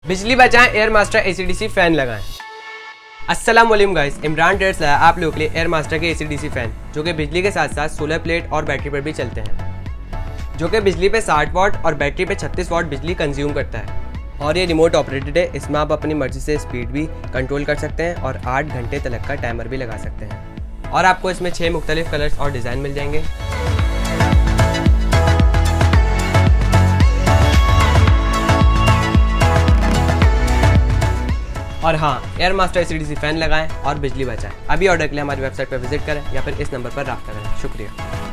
बिजली बचाएं, air master AC DC fan लगाएं। अस्सलाम वालेकुम गाइस, इमरान ट्रेडर्स लाया आप लोगों के लिए एयर मास्टर के एसी-डीसी फैन जो कि बिजली के साथ साथ सोलर प्लेट और बैटरी पर भी चलते हैं, जो कि बिजली पे 60 वाट और बैटरी पे 36 वाट बिजली कंज्यूम करता है। और ये रिमोट ऑपरेटेड है। इसमें आप अपनी मर्जी से स्पीड भी कंट्रोल कर सकते हैं और 8 घंटे तक का टाइमर भी लगा सकते हैं। और आपको इसमें 6 मुख्तलिफ कलर्स और डिज़ाइन मिल जाएंगे। और हाँ, एयर मास्टर एसी-डीसी फैन लगाएं और बिजली बचाएं। अभी ऑर्डर के लिए हमारी वेबसाइट पर विजिट करें या फिर इस नंबर पर रब्ता करें। शुक्रिया।